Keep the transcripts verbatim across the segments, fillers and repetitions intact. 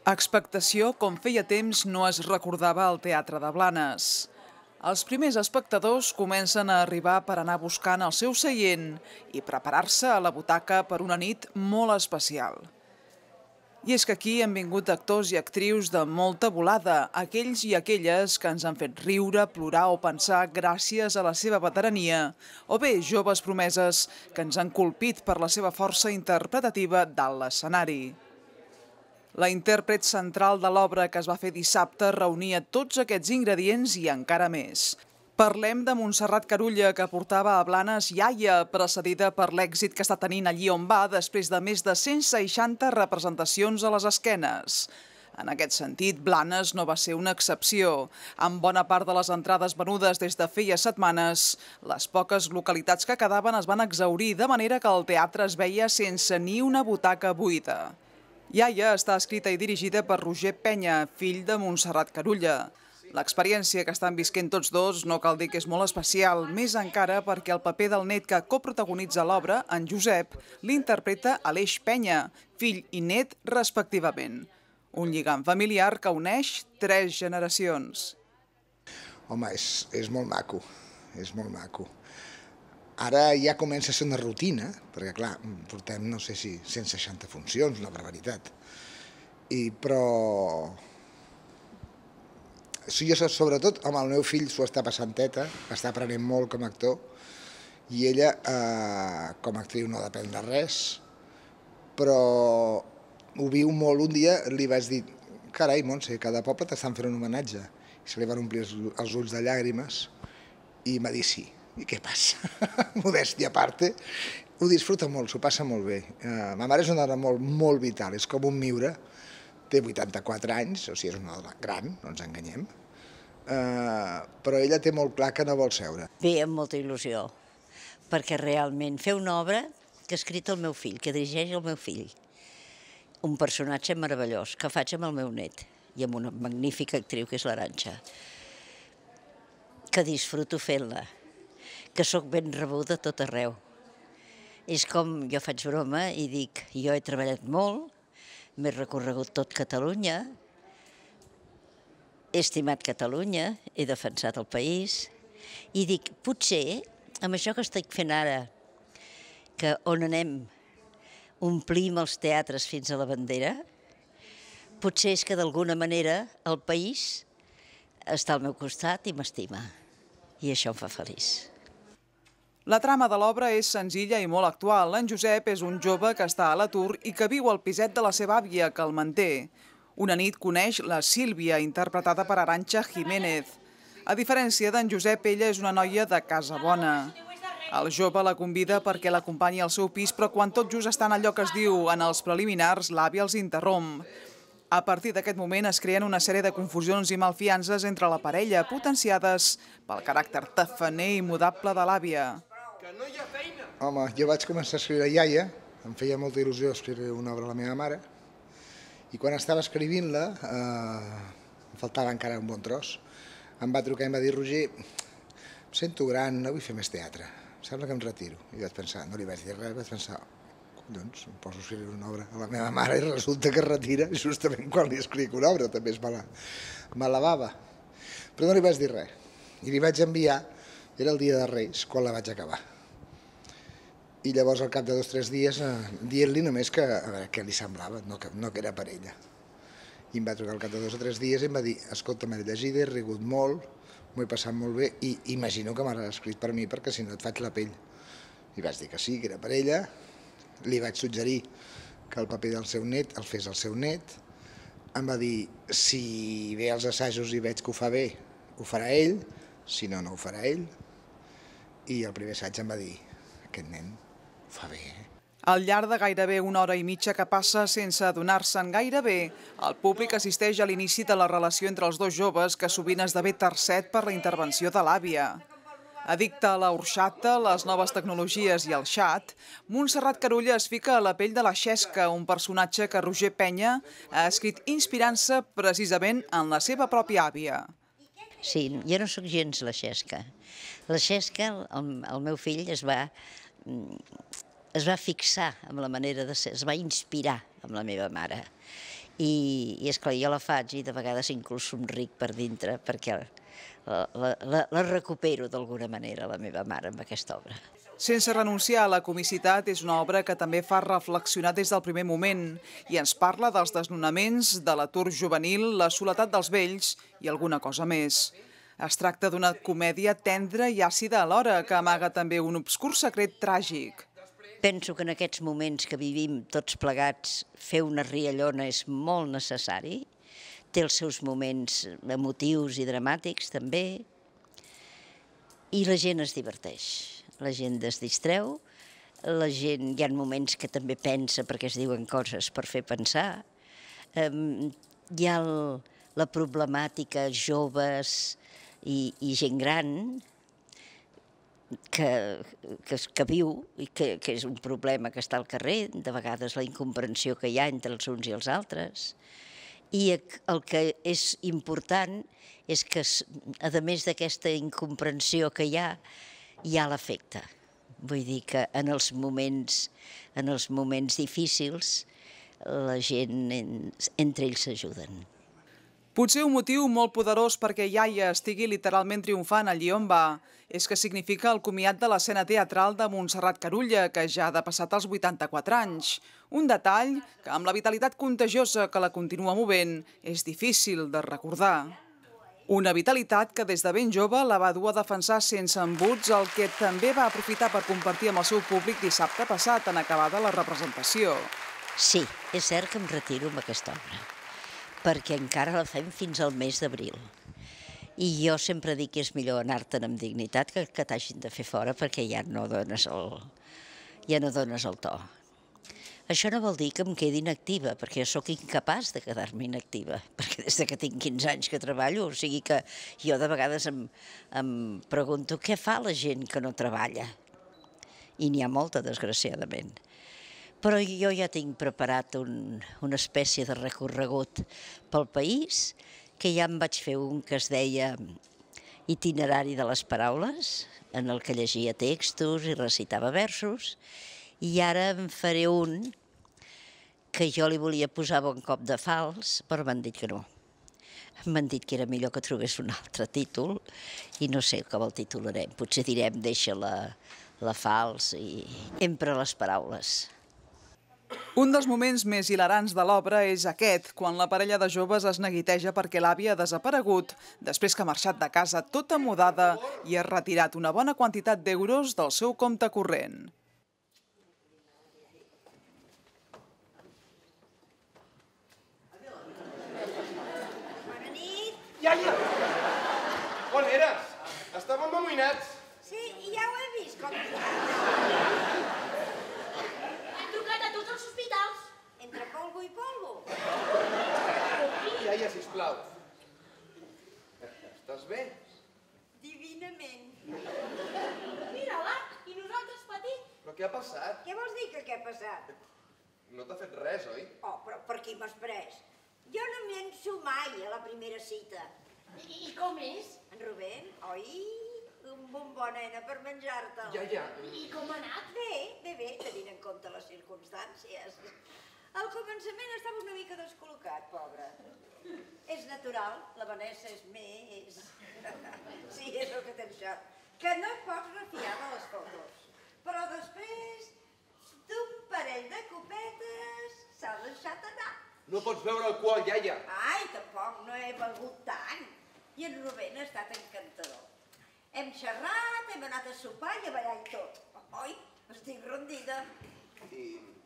Expectació com feia temps no es recordava al Teatre de Blanes. Els primers espectadors comencen a arribar per anar buscant el seu seient i preparar-se a la butaca per una nit molt especial. I és que aquí han vingut actors i actrius de molta volada, aquells i aquelles que ens han fet riure, plorar o pensar gràcies a la seva veterania, o bé joves promeses que ens han colpit per la seva força interpretativa dalt l'escenari. La intèrpret central de l'obra que es va fer dissabte reunia tots aquests ingredients i encara més. Parlem de Montserrat Carulla, que portava a Blanes Iaia, precedida per l'èxit que està tenint allí on va després de més de cent seixanta representacions a les esquenes. En aquest sentit, Blanes no va ser una excepció. Amb bona part de les entrades venudes des de feia setmanes, les poques localitats que quedaven es van exhaurir, de manera que el teatre es veia sense ni una butaca buida. Iaia està escrita i dirigida per Roger Penya, fill de Montserrat Carulla. L'experiència que estan visquent tots dos no cal dir que és molt especial, més encara perquè el paper del net que coprotagonitza l'obra, en Josep, l'interpreta Aleix Penya, fill i net respectivament. Un lligam familiar que uneix tres generacions. Home, és, és molt maco, és molt maco. Ara ja comença a ser una rutina, perquè clar, portem, no sé si, cent seixanta funcions, una barbaritat. I, però... Sí, jo sobretot, home, el meu fill s'ho està passant teta, està aprenent molt com a actor, i ella, eh, com a actriu, no depèn de res, però ho viu molt. Un dia li vaig dir, carai, Montse, cada poble t'estan fent un homenatge. I se li van omplir els ulls de llàgrimes, i m'ha dit sí. I què passa? Modèstia a parte, ho disfruta molt, s'ho passa molt bé. Uh, ma mare és una dona molt, molt vital, és com un miure, té vuitanta-quatre anys, o sigui, és una dona gran, no ens enganyem, uh, però ella té molt clar que no vol seure. Bé, amb molta il·lusió, perquè realment fer una obra que ha escrit el meu fill, que dirigeix el meu fill, un personatge meravellós, que faig amb el meu net, i amb una magnífica actriu que és l'Arantxa, que disfruto fent-la, que sóc ben rebuda a tot arreu. És com, jo faig broma i dic, jo he treballat molt, m'he recorregut tot Catalunya, he estimat Catalunya, he defensat el país, i dic, potser, amb això que estic fent ara, que on anem omplim els teatres fins a la bandera, potser és que d'alguna manera el país està al meu costat i m'estima, i això em fa feliç. La trama de l'obra és senzilla i molt actual. En Josep és un jove que està a l'atur i que viu al piset de la seva àvia, que el manté. Una nit coneix la Sílvia, interpretada per Arantxa Jiménez. A diferència d'en Josep, ella és una noia de casa bona. El jove la convida perquè l'acompanyi al seu pis, però quan tot just estan allò que es diu en els preliminars, l'àvia els interromp. A partir d'aquest moment es creen una sèrie de confusions i malfiances entre la parella, potenciades pel caràcter tafaner i mudable de l'àvia. Home, jo vaig començar a escriure Iaia, em feia molta il·lusió escriure una obra a la meva mare, i quan estava escrivint-la, eh, em faltava encara un bon tros, em va trucar i em va dir, Roger, em sento gran, no vull fer més teatre, em sembla que em retiro. I vaig pensar, no li vaig dir res, vaig pensar, collons, em poso a escriure una obra a la meva mare i resulta que es retira justament quan li escric una obra, també és mala, mala bava. Però no li vaig dir res, i li vaig enviar, era el dia de Reis, quan la vaig acabar. I llavors, al cap de dos o tres dies, eh, dient-li només que, a veure, què li semblava, no que, no que era per ella. I em va trucar al cap de dos o tres dies i em va dir, escolta, m'he llegit, he rigut molt, m'ho he passat molt bé, i imagino que m'ha escrit per mi, perquè si no et faig la pell. I vaig dir que sí, que era per ella, li vaig suggerir que el paper del seu net el fes el seu net, em va dir, si ve als assajos i veig que ho fa bé, ho farà ell, si no, no ho farà ell, i el primer assaig em va dir, aquest nen ho fa bé, eh? Al llarg de gairebé una hora i mitja que passa sense adonar-se'n gaire bé, el públic assisteix a l'inici de la relació entre els dos joves, que sovint esdevé tercet per la intervenció de l'àvia. Addicta a la horxata, les noves tecnologies i el xat, Montserrat Carulla es fica a la pell de la Xesca, un personatge que Roger Penya ha escrit inspirant-se precisament en la seva pròpia àvia. Sí, jo no sóc gens la Xesca. La Xesca, el, el meu fill, es va, es va fixar amb la manera de ser, es va inspirar amb la meva mare. I, i esclar, jo la faig i de vegades inclús somric per dintre perquè la, la, la, la recupero d'alguna manera, la meva mare, amb aquesta obra. Sense renunciar a la comicitat és una obra que també fa reflexionar des del primer moment i ens parla dels desnonaments, de l'atur juvenil, la soledat dels vells i alguna cosa més. Es tracta d'una comèdia tendra i àcida alhora que amaga també un obscur secret tràgic. Penso que en aquests moments que vivim tots plegats, fer una riallona és molt necessari. Té els seus moments emotius i dramàtics, també. I la gent es diverteix, la gent es distreu, la gent, hi ha moments que també pensa perquè es diuen coses per fer pensar. Hi ha la problemàtica joves i, i gent gran, Que, que, que viu i que, que és un problema que està al carrer, de vegades la incomprensió que hi ha entre els uns i els altres. I el que és important és que, a més d'aquesta incomprensió que hi ha, hi ha l'afecte. Vull dir que en els moments, en els moments difícils la gent, entre ells s'ajuden. Potser un motiu molt poderós perquè Iaia estigui literalment triomfant allí on va és que significa el comiat de l'escena teatral de Montserrat Carulla, que ja ha depassat els vuitanta-quatre anys. Un detall que, amb la vitalitat contagiosa que la continua movent, és difícil de recordar. Una vitalitat que des de ben jove la va dur a defensar sense embuts, el que també va aprofitar per compartir amb el seu públic dissabte passat en acabada la representació. Sí, és cert que em retiro amb aquesta obra, perquè encara la fem fins al mes d'abril. I jo sempre dic que és millor anar-te'n amb dignitat que que t'hagin de fer fora perquè ja no dones el, ja no dones el to. Això no vol dir que em quedi inactiva, perquè jo sóc incapaç de quedar-me inactiva, perquè des que tinc quinze anys que treballo, o sigui que jo de vegades em, em pregunto què fa la gent que no treballa. I n'hi ha molta, desgraciadament. Però jo ja tinc preparat un, una espècie de recorregut pel país, que ja em vaig fer un que es deia Itinerari de les paraules, en el que llegia textos i recitava versos, i ara en faré un que jo li volia posar Bon cop de fals, però m'han dit que no. M'han dit que era millor que trobés un altre títol, i no sé com el titularem. Potser direm Deixa la, la fals i Empra les paraules. Un dels moments més hilarants de l'obra és aquest, quan la parella de joves es neguiteja perquè l'àvia ha desaparegut, després que ha marxat de casa tota mudada i ha retirat una bona quantitat d'euros del seu compte corrent. Bona nit. Iaia! On eres? Estàvem amoïnats. Sí, i ja ho he vist, com que... Entre polvo i polvo. Iaia, sisplau. Estàs bé? Divinament. Mira-la, i nosaltres patint. Però què ha passat? Què vols dir que què ha passat? No t'ha fet res, oi? Oh, però per qui m'has pres? Jo no m'hi enso mai a la primera cita. I, i com és? En Rubén, oi? Un bombó, nena, per menjar-te'l. Iaia. I com ha anat? Bé, bé, bé, tenint en compte les circumstàncies. Al començament estava una mica descol·locat, pobre. És natural, la Vanessa és més... Sí, és el que té això. Que no et pots refiar de les fotos. Però després, d'un parell de copetes, s'ha deixat anar. No pots beure alcohol, iaia. Ai, tampoc no he begut tant. I en Rubén ha estat encantador. Hem xerrat, hem anat a sopar i a ballar i tot. Oi, estic rendida. I...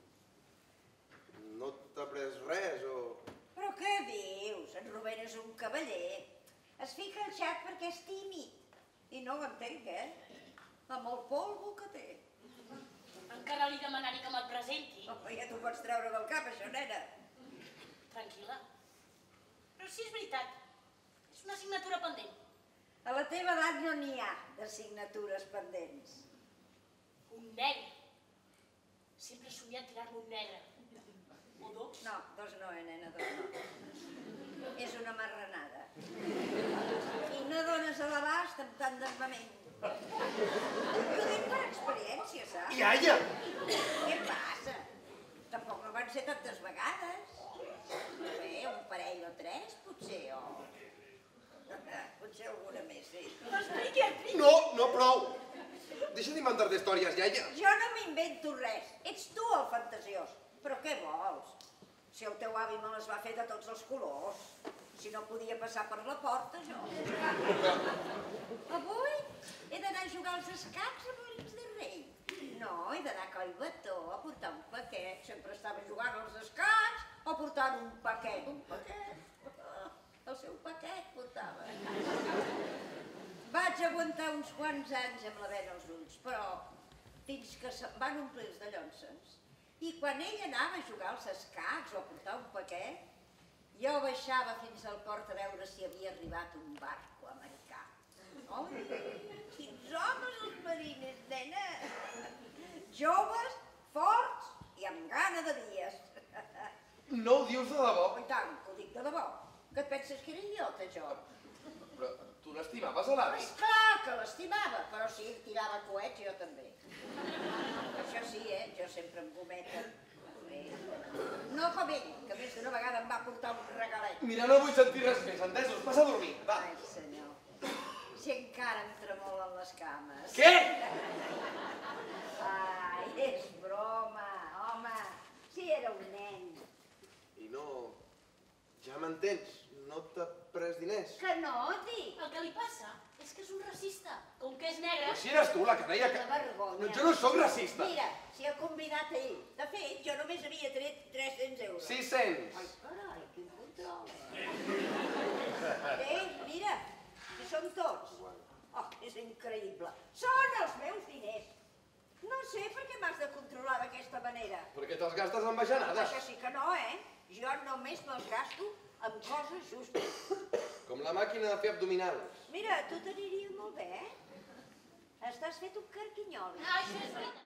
no t'ha pres res, o...? Però què dius? En Rubén és un cavaller. Es fica al xat perquè és tímid. I no ho entenc, eh? Amb el polvo que té. Encara li demanaré que me'l presenti. Oh, ja t'ho pots treure del cap, això, nena. Tranquil·la. Però sí és veritat. És una assignatura pendent. A la teva edat no n'hi ha de signatures pendents. Un negre. Sempre he somiat tirar-me un negre. O dos? No, dos no, eh, nena, dos no. És una marranada. I no dones a l'abast amb tant d'armament. T'ho dic per experiència, saps? Iaia! Què passa? Tampoc no van ser tantes vegades. Bé, potser alguna més, sí. Expliqui, expliqui. No, no prou. Deixa d'inventar-te històries, iaia. Jo no m'invento res. Ets tu el fantasiós. Però què vols? Si el teu avi me les va fer de tots els colors. Si no podia passar per la porta, jo. Avui he d'anar a jugar als escacs a Molins de Rei. No, he d'anar a Collbató a portar un paquet. Sempre estava jugant als escacs o portant un paquet. Un paquet. El seu paquet portava. Vaig aguantar uns quants anys amb la vena als ulls, però fins que se'm van omplir els dallonses. I quan ell anava a jugar als escacs o a portar un paquet, jo baixava fins al port a veure si havia arribat un barco americà. Oi, quins homes els marines, nena! Joves, forts i amb gana de dies. No ho dius de debò? I tant, que ho dic de debò. Que et penses que era idiota, jo? Però tu l'estimaves a l'avi? Esclar que l'estimava, però sí, tirava coets, jo també. Això sí, eh? Jo sempre em gometa. No com ell, que més d'una vegada em va portar un regalet. Mira, no vull sentir res més, entesos? Passa a dormir, va. Ai, senyor. Si encara em tremolen les cames. Què? Ai, és broma, home. Si era un nen. I no... Ja m'entens, no t'ha pres diners. Que no, dic. El que li passa és que és un racista. Com que és negre... Però si eres tu la que deia que... Que vergonya. No, jo no sóc racista. Mira, si ha convidat ell. De fet, jo només havia tret tres-cents euros. sis-cents. Ai, carai, quin control. Ei, mira, si són tots. Oh, és increïble. Són els meus diners. No sé per què m'has de controlar d'aquesta manera. Perquè te'ls gastes en bajanades. Això sí que no, eh? Jo només me'ls gasto amb coses justes. Com la màquina de fer abdominals. Mira, tu t'aniria molt bé, eh? Estàs fet un carquinyol. Ah, això és veritat.